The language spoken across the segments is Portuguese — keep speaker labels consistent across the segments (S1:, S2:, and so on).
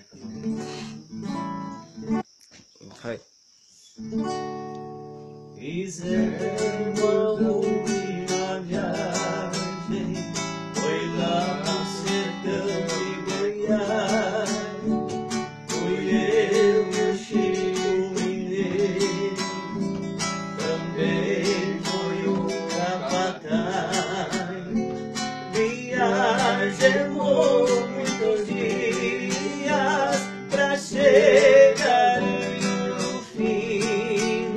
S1: Vai.
S2: Fizemos uma viagem, foi lá no sertão de Goiás. Fui eu e o Chico Mineiro, também foi o capataz. Viajemos muitos dias pra chegar no fim,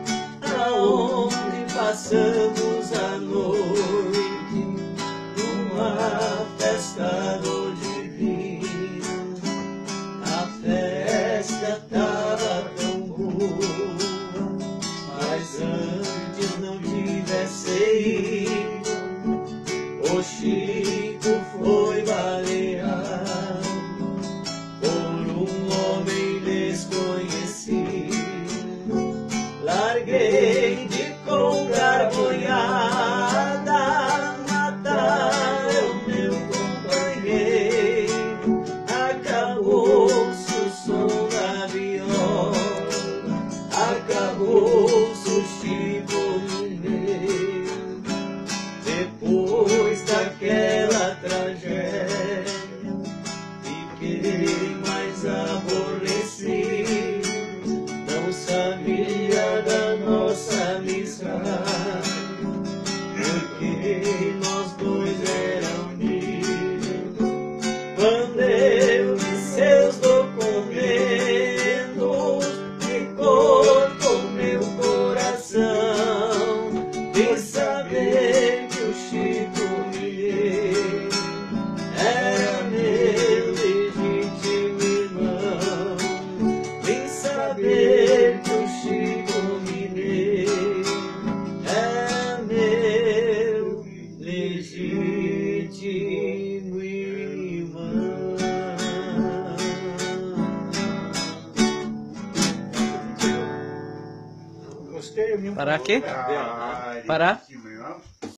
S2: aonde passamos a noite numa festa do divino. A festa tava tão boa, mas antes não tivesse ido, o Chico foi baleado por um homem desconhecido. Larguei de comprar boiada, matar o meu companheiro. Acabou-se o som da viola, acabou-se o Chico Mineiro. Depois daquela tragédia, fiquei mais aborrecido. Não sabia da nossa amizade, porque nós dois éramos unidos. Quando eu vi seus documentos, me cortou meu coração de saber que o Chico Mineiro era meu legítimo irmão. Vim saber que o Chico Mineiro é meu legítimo irmão.
S3: Gostei, viu?
S1: Parar aqui?
S3: Ah,
S1: Parar?
S3: de cima, ó.